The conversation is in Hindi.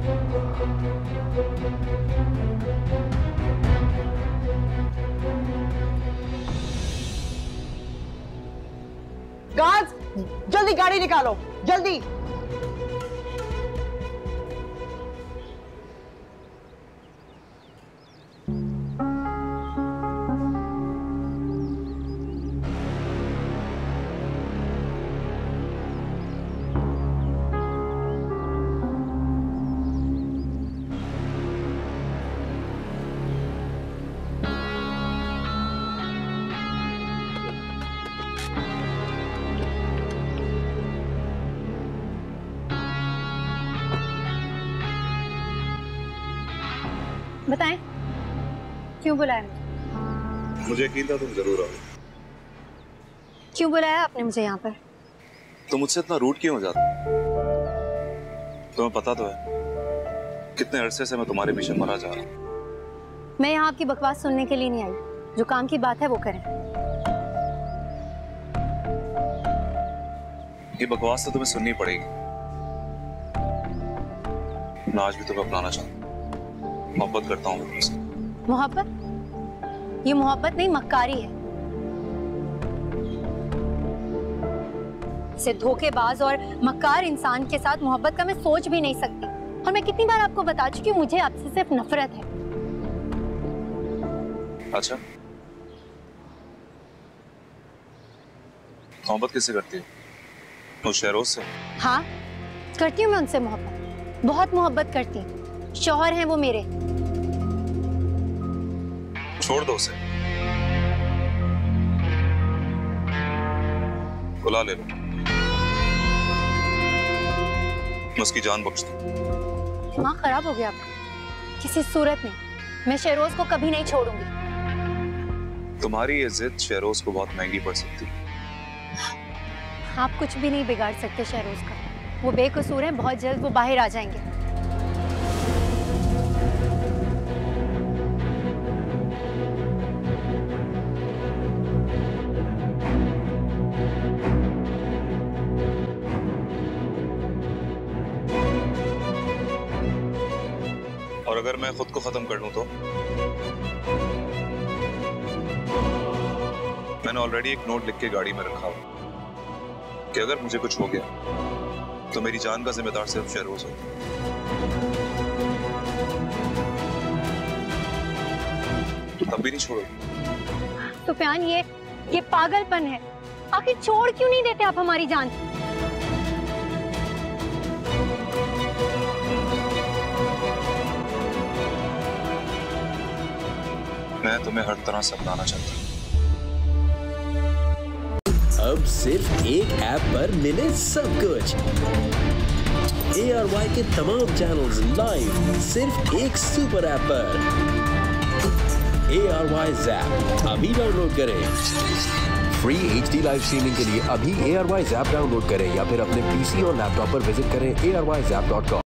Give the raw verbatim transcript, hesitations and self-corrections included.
गार्ड्स, जल्दी गाड़ी निकालो, जल्दी। बताएं, क्यों बुलाया मुझे? मुझे यकीन था तुम जरूर आओगे। क्यों बुलाया आपने मुझे यहाँ पर? तुम मुझसे इतना रूड क्यों हो जाते? तुम्हें पता तो है कितने अरसे से मैं तुम्हारे पीछे मरा जा रहा हूँ। मैं यहाँ आपकी बकवास सुनने के लिए नहीं आई। जो काम की बात है वो करें। ये बकवास तो तुम्हें सुननी पड़ेगी। मैं आज भी तुम्हें अपनाना चाहता हूँ। मोहब्बत करता हूँ तुमसे। मोहब्बत? ये मोहब्बत नहीं, मक्कारी है। इसे धोखेबाज और मक्कार इंसान के साथ मोहब्बत का मैं सोच भी नहीं सकती। और मैं कितनी बार आपको बता चुकी हूँ, मुझे आपसे सिर्फ नफरत है। अच्छा, मोहब्बत किससे करती है? उस शहरोज से? हाँ, करती हूँ मैं उनसे मोहब्बत, बहुत मोहब्बत करती हूँ। शौहर हैं वो मेरे। छोड़ दो उसे, बुला ले लो, मैं उसकी जान बख्श दूं। दिमाग खराब हो गया आपका? किसी सूरत में मैं शहरोज को कभी नहीं छोड़ूंगी। तुम्हारी ये जिद शहरोज को बहुत महंगी पड़ सकती है। आप कुछ भी नहीं बिगाड़ सकते शहरोज का। वो बेकसूर हैं, बहुत जल्द वो बाहर आ जाएंगे। और अगर मैं खुद को खत्म कर लूं तो? मैंने ऑलरेडी एक नोट लिख के गाड़ी में रखा हुआ कि अगर मुझे कुछ हो गया तो मेरी जान का जिम्मेदार सिर्फ शहरोज होगा। तो तब भी नहीं छोड़ोगे? सुफियान, ये ये पागलपन है। आखिर छोड़ क्यों नहीं देते आप हमारी जान? मैं तुम्हें हर तरह से अपनाना चाहता हूँ। अब सिर्फ एक ऐप पर मिले सब कुछ। ए आर वाई के तमाम चैनल्स लाइव सिर्फ एक सुपर ऐप पर। ए आर वाई ज़ैप अभी डाउनलोड करें। Free H D live streaming के लिए अभी A R Y Zap download करें या फिर अपने पीसी और लैपटॉप पर विजिट करें A R Y Zap dot com.